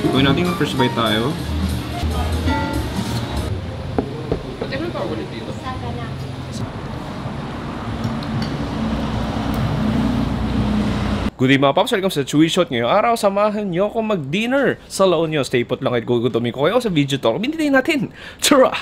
Gawin natin yung first bite tayo. Ba't ano pa ulit dito? Good day mga paps, welcome sa Chewy Shot. Ngayong araw, samahan nyo ako mag-dinner sa La Union. Stay put lang at gugutumin ko kayo sa video talk. Binitay natin. Tara!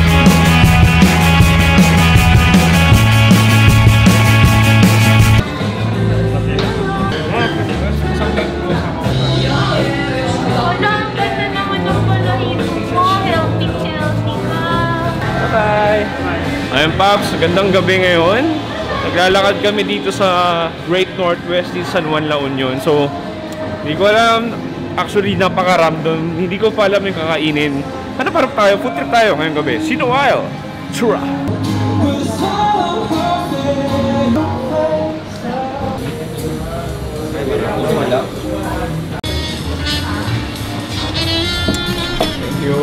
Ayun Paps, gandang gabi ngayon. Naglalakad kami dito sa Great Northwest in San Juan, La Union. So, hindi ko alam, actually napaka-random. Hindi ko pa alam yung kakainin. Ano parang tayo? Food trip tayo ngayong gabi. Sino while? Tara! Thank you.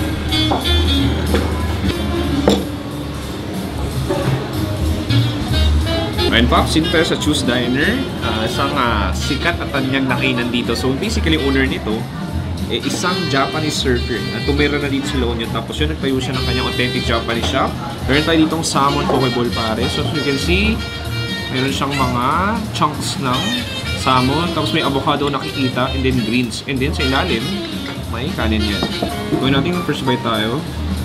Ayun Pops, dito tayo sa Choose Diner. Isang sikat at tanyag na kainan dito. So basically, owner nito, isang Japanese surfer na tumira na dito sa La Union. Tapos yun, nagtayo siya ng kanyang authentic Japanese shop. Meron tayo ditong salmon pokeball pare. So as you can see, meron siyang mga chunks ng salmon. Tapos may avocado nakikita, and then greens. And then sa ilalim, may kanin yan. Gawin natin yung first bite tayo.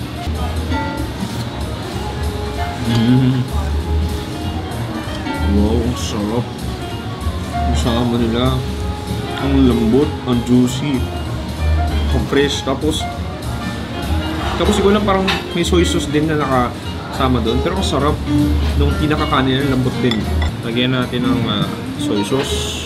Wow, ang sarap. Ang sama nila. Ang lambot, ang juicy. Ang fresh. Tapos siguro lang parang may soy sauce din na nakasama doon. Pero ang sarap. Nung pinakakanin nila, lambot din. Lagyan natin ng soy sauce.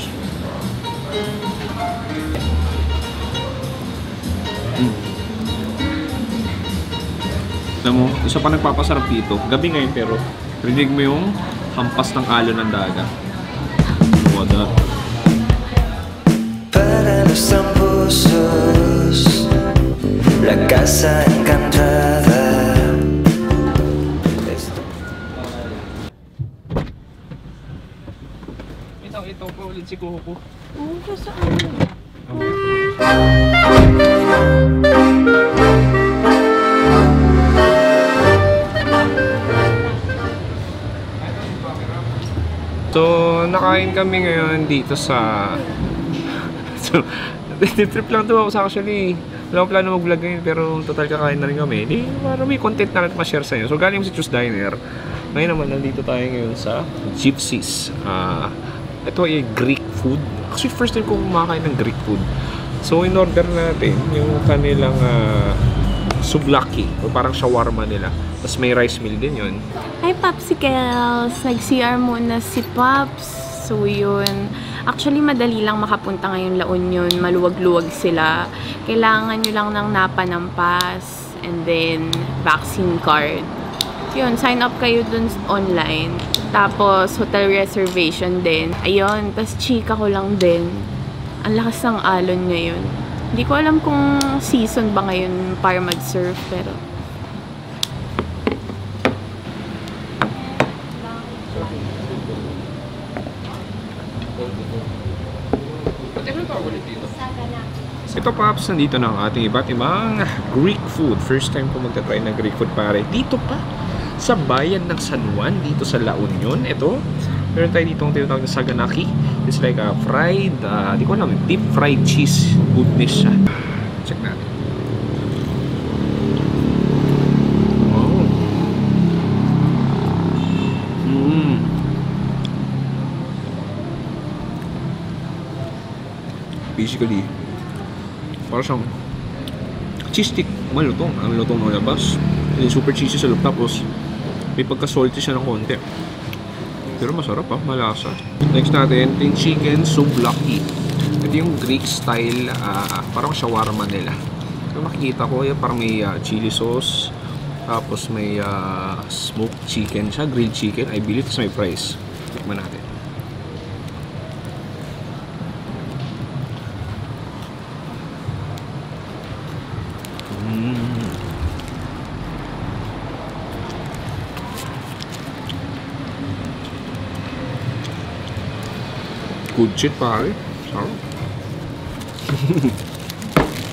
Alam mo, isa pa nagpapasarap dito. Gabi ngayon pero rinig mo yung hampas ng alon ng dagat. Wala. Para los pusos, la casa encantada. Ito pa ulit si Coco. Oo, saan? So, nakain kami ngayon dito sa... So, trip lang to ako actually. Wala akong plano mag-vlog ngayon pero total kakain na rin kami. Di, parang may content na natin ma-share sa inyo. So, galing sa Choose Diner. Ngayon naman, nandito tayo ngayon sa Gypsies. Ito ay Greek food. Actually, first time ko kumakain ng Greek food. So, in-order natin yung kanilang souvlaki. O parang shawarma nila. Tapos may rice meal din yun. Hi, Popsicles! Nag-CR muna si Pops. So, yun. Actually, madali lang makapunta ngayon La Union. Maluwag-luwag sila. Kailangan nyo lang ng NAPA ng pass. And then, vaccine card. Yun, sign up kayo dun online. Tapos, hotel reservation din. Ayun, tapos chika ko lang din. Ang lakas ng alon ngayon. Hindi ko alam kung season ba ngayon para mag-surf, pero... Ito Pops, nandito na ang ating iba't ibang Greek food. First time ko magta-try ng Greek food pare. Dito pa, sa bayan ng San Juan, dito sa La Union. Ito, meron tayo dito ang tinatawag na saganaki. It's like a fried, di ko alam, deep fried cheese goodness siya. Check natin. Wow. Basically, para siyang cheese stick, malutong. Ang lutong ng labas. And super cheesy sa loob. Tapos, may pagka-salty siya ng konti. Pero masarap malasa. Next natin, yung chicken souvlaki. Ito yung Greek style, parang shawarma nila. So makikita ko, parang may chili sauce. Tapos may smoked chicken siya, grilled chicken. I believe it's may fries. Tikman natin. Good shit pare. Sarap.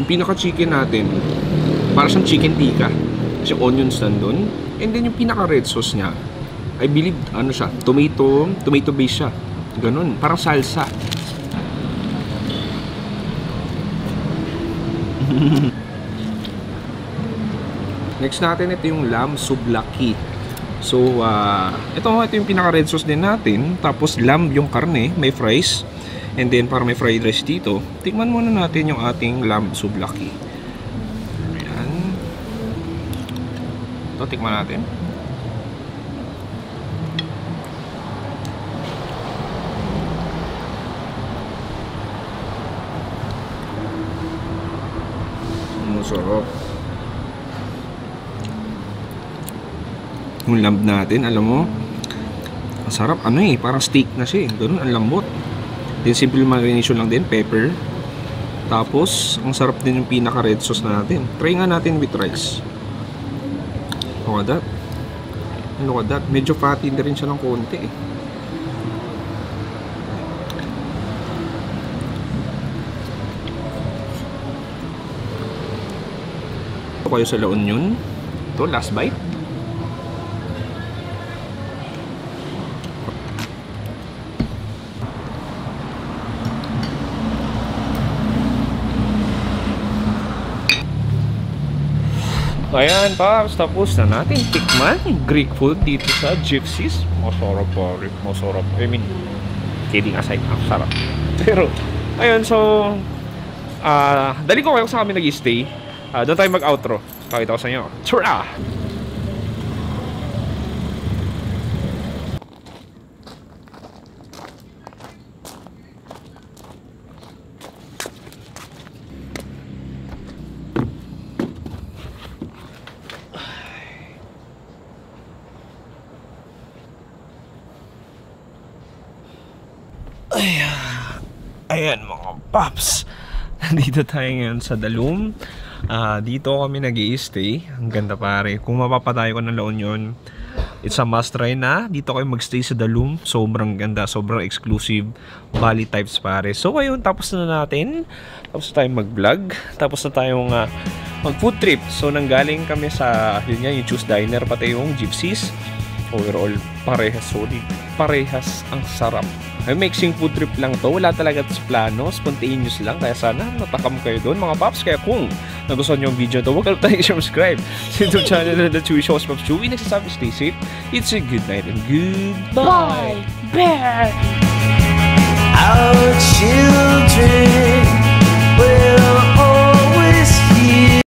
Yung pinaka-chicken natin, para siyang chicken tikka. Kasi onions nandun. And then yung pinaka-red sauce niya, I believe, ano siya, tomato base siya. Ganun, parang salsa. Next natin, ito yung lamb souvlaki. So, ito yung pinaka-red sauce din natin. Tapos, lamb yung karne, may fries. And then, para may fried rice dito, tikman muna natin yung ating lamb souvlaki. Ayan. Ito, tikman natin. Masarap. Yung lamb natin, alam mo, ang sarap, ano eh, parang steak na siya eh. Ganun, ang lambot. Then simple marination lang din, pepper. Tapos, ang sarap din yung pinaka red sauce natin. Try nga natin with rice. Look at that. Look at that. Medyo fatty na rin siya ng konti eh. Ito kayo sa La Union. Ito, last bite. Ayan, Pops, tapos na natin tikman yung Greek food dito sa Gypsies. Masarap pare, masarap. I mean, kidding aside, ang sarap. Pero, ayun, so, dali ko kayo sa kami nag-stay. Doon tayo mag-outro. Pakita ko sa inyo. Tara! Ayan mga Pops, nandito tayo ngayon sa Dalum. Dito kami nag-i-stay. Ang ganda pare. Kung mapapatayo ko ng La Union, it's a must try na. Dito kayo mag-stay sa Dalum. Sobrang ganda, sobrang exclusive Bali types pare. So ayun, tapos na natin. Tapos na tayong mag-vlog. Tapos na tayong mag-food trip. So nanggaling kami sa, yun nga, yung Choose Diner, pati yung Gypsies. Overall, parehas solid. Parehas ang sarap. May mixing food trip lang to. Wala talaga ito sa plano. Spontaneous lang. Kaya sana natakam kayo doon mga Pops. Kaya kung nagustuhan nyo yung video to, huwag kayo tayo subscribe sa YouTube channel na The Chewy Shows Pops Chewy. Nagsasabi, stay safe. It's a good night and goodbye. Bye, Bear! Our children